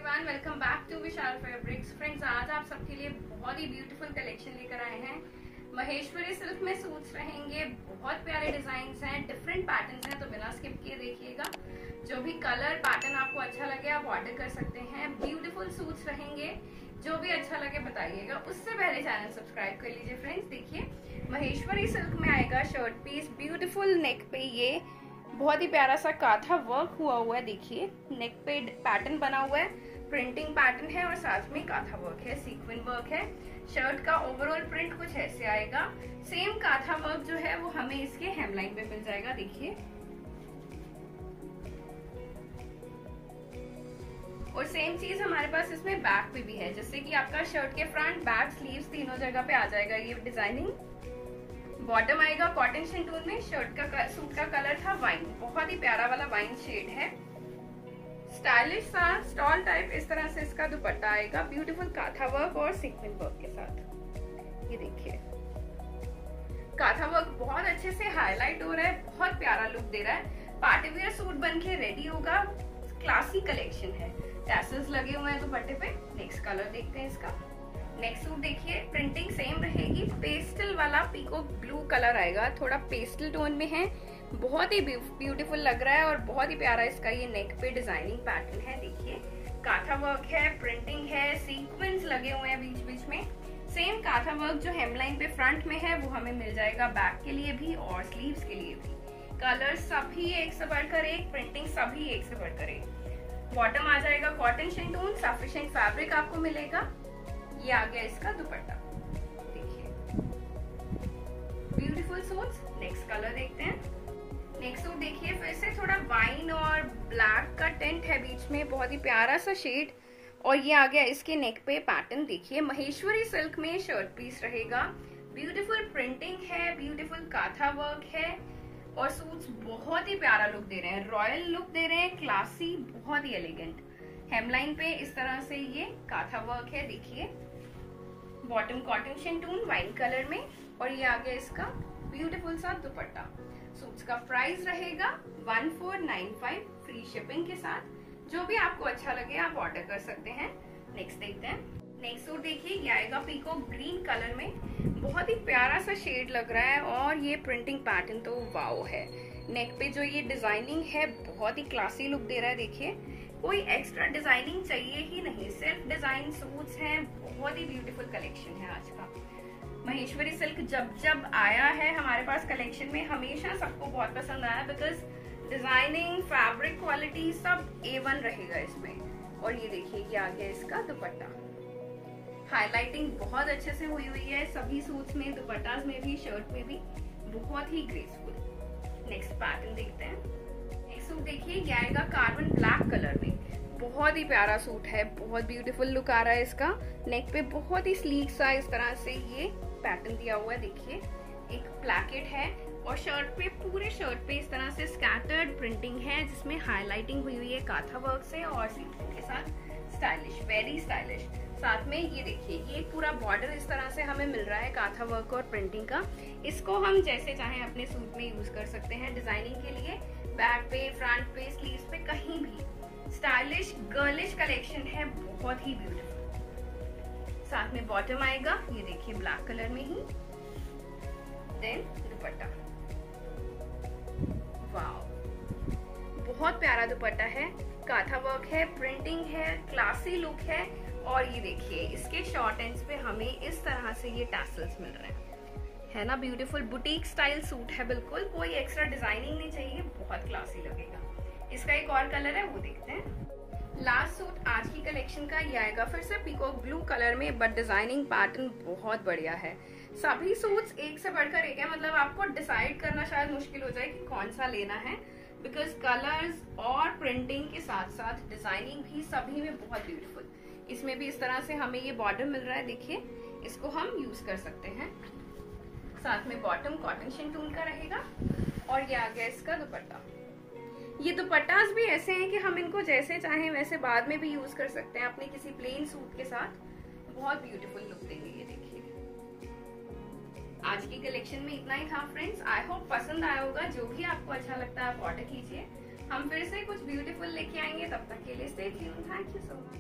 Everyone, welcome back to Vishal Fabrics. Friends, आज आप सबके लिए बहुत ही ब्यूटीफुल कलेक्शन लेकर आए हैं। महेश्वरी सिल्क में सूट्स रहेंगे, बहुत प्यारे डिजाइन हैं, डिफरेंट पैटर्न्स हैं, तो बिना स्किप किए देखिएगा। जो भी कलर पैटर्न आपको अच्छा लगे आप ऑर्डर कर सकते हैं। ब्यूटीफुल सूट्स रहेंगे, जो भी अच्छा लगे बताइएगा। उससे पहले चैनल सब्सक्राइब कर लीजिए। फ्रेंड्स देखिए, महेश्वरी सिल्क में आएगा शर्ट पीस, ब्यूटीफुल नेक पे ये बहुत ही प्यारा सा काथा वर्क हुआ है। देखिए नेक पे पैटर्न बना हुआ है, प्रिंटिंग पैटर्न है और साथ में काथा वर्क है, सीक्वेंस वर्क है। शर्ट का ओवरऑल प्रिंट कुछ ऐसे आएगा। सेम काथा वर्क जो है वो हमें इसके हेमलाइन पे मिल जाएगा। देखिए, और सेम चीज हमारे पास इसमें बैक पे भी है, जैसे कि आपका शर्ट के फ्रंट बैक स्लीव्स तीनों जगह पे आ जाएगा ये डिजाइनिंग। बॉटम आएगा कॉटन शिंटून में। शर्ट का सूट का कलर था वाइन, बहुत ही प्यारा वाला वाइन शेड है। स्टाइलिश सा स्टॉल टाइप इस तरह से इसका दुपट्टा आएगा, ब्यूटीफुल काथा वर्क और सीक्वेंस वर्क के साथ। ये देखिए, काथा वर्क बहुत अच्छे से हाईलाइट हो रहा है, बहुत प्यारा लुक दे रहा है। पार्टी वेयर सूट बन के रेडी होगा, क्लासी कलेक्शन है। टैसल्स लगे हुए हैं दुपट्टे पे। नेक्स्ट कलर देखते हैं इसका। नेक्स्ट सूट देखिए, प्रिंटिंग सेम रहेगी, पेस्टल वाला पीकॉक ब्लू कलर आएगा, थोड़ा पेस्टल टोन में है, बहुत ही ब्यूटीफुल लग रहा है और बहुत ही प्यारा इसका ये नेक पे डिजाइनिंग पैटर्न है। देखिए, काथा वर्क है, प्रिंटिंग है, सीक्वेंस लगे हुए हैं बीच बीच में। सेम काथा वर्क जो हेमलाइन पे फ्रंट में है वो हमें मिल जाएगा बैक के लिए भी और स्लीव्स के लिए भी। कलर सभी एक से बढ़कर एक, प्रिंटिंग सभी एक से बढ़कर एक। बॉटम आ जाएगा कॉटन शिंटून, सफिशिएंट फैब्रिक आपको मिलेगा। ये आ गया इसका दुपट्टा। देखिए, ब्यूटीफुल सूट्स। नेक्स्ट कलर देखते हैं। नेक्स्ट सूट देखिए, फिर से थोड़ा वाइन और ब्लैक का टेंट है बीच में, बहुत ही प्यारा सा शेड। और ये आ गया इसके नेक पे पैटर्न। देखिए, महेश्वरी सिल्क में शर्ट पीस रहेगा, ब्यूटीफुल प्रिंटिंग है, ब्यूटीफुल काथा वर्क है और सूट्स बहुत ही प्यारा लुक दे रहे हैं, रॉयल लुक दे रहे हैं, क्लासी, बहुत ही एलिगेंट। हेमलाइन पे इस तरह से ये काथा वर्क है। देखिए, bottom cotton shantoon wine colour में और ये आ गया इसका ब्यूटीफुल सा दुपट्टा। सूट्स का प्राइस रहेगा 1495 फ्री शिपिंग के साथ। जो भी आपको अच्छा लगे आप ऑर्डर कर सकते हैं। नेक्स्ट देखते हैं। नेक्स्ट सूट देखिए, ये आएगा पीकॉक ग्रीन कलर में, बहुत ही प्यारा सा शेड लग रहा है और ये प्रिंटिंग पैटर्न तो वाओ है। नेक पे जो ये डिजाइनिंग है बहुत ही क्लासी लुक दे रहा है। देखिए, कोई एक्स्ट्रा डिजाइनिंग चाहिए ही नहीं, सिर्फ डिजाइन सूट्स हैं। बहुत ही ब्यूटीफुल कलेक्शन है आज का। महेश्वरी सिल्क जब जब आया है हमारे पास कलेक्शन में, हमेशा सबको बहुत पसंद आया, बिकॉज डिजाइनिंग, फैब्रिक क्वालिटी सब A1 रहेगा इसमें। और ये देखिए, ये आ गया इसका दुपट्टा। हाईलाइटिंग बहुत अच्छे से हुई है सभी सूट्स में, दुपट्टास में भी, शर्ट में भी, बहुत ही ग्रेसफुल। नेक्स्ट पैटर्न देखते हैं। सूट देखिए, ये आएगा कार्बन ब्लैक कलर में, बहुत ही प्यारा सूट है, बहुत ब्यूटीफुल लुक आ रहा है इसका। नेक पे बहुत ही स्लीक सा इस तरह से ये पैटर्न दिया हुआ है। देखिए, एक प्लैकेट है और शर्ट पे, पूरे शर्ट पे इस तरह से स्कैटर्ड प्रिंटिंग है, जिसमें हाईलाइटिंग हुई हुई है काथा वर्क से और सीक्वेंस के साथ। Stylish, very stylish. साथ में ये देखिए, ये पूरा बॉर्डर इस तरह से हमें मिल रहा है काथा वर्क और प्रिंटिंग का। इसको हम जैसे चाहें अपने सूट में यूज कर सकते हैं डिजाइनिंग के लिए, बैक पे, फ्रंट पे, स्लीव्स पे, कहीं भी। स्टाइलिश गर्लिश कलेक्शन है, बहुत ही ब्यूटीफुल। साथ में बॉटम आएगा, ये देखिए ब्लैक कलर में ही, देन दुपट्टा। वाओ, बहुत प्यारा दुपट्टा है, काथा वर्क है, प्रिंटिंग है, क्लासी लुक है। और ये देखिए, इसके शॉर्ट एंड्स पे हमें इस तरह से ये टैसल्स मिल रहे हैं, है ना ब्यूटीफुल। बुटीक स्टाइल सूट है, बिल्कुल कोई एक्स्ट्रा डिजाइनिंग नहीं चाहिए, बहुत क्लासी लगेगा। इसका एक और कलर है, वो देखते हैं। लास्ट सूट आज की कलेक्शन का ये आएगा, फिर से पीकॉक ब्लू कलर में, बट डिजाइनिंग पैटर्न बहुत बढ़िया है। सभी सूट्स एक से बढ़कर एक है, मतलब आपको डिसाइड करना शायद मुश्किल हो जाए कि कौन सा लेना है, बिकॉज कलर्स और प्रिंटिंग के साथ साथ डिजाइनिंग भी सभी में बहुत ब्यूटीफुल। इसमें भी इस तरह से हमें ये बॉर्डर मिल रहा है, देखिए, इसको हम यूज कर सकते हैं। साथ में बॉटम कॉटन शिंटून का रहेगा और ये आ गया इसका दुपट्टा। ये दुपट्टास भी ऐसे हैं कि हम इनको जैसे चाहें वैसे बाद में भी यूज कर सकते हैं अपने किसी प्लेन सूट के साथ, बहुत ब्यूटीफुल लुक देंगे। ये देखिए, आज की कलेक्शन में इतना ही था फ्रेंड्स। आई होप पसंद आया होगा। जो भी आपको अच्छा लगता है आप ऑर्डर कीजिए, हम फिर से कुछ ब्यूटीफुल लेके आएंगे। तब तक के लिए stay tuned. Thank you so much.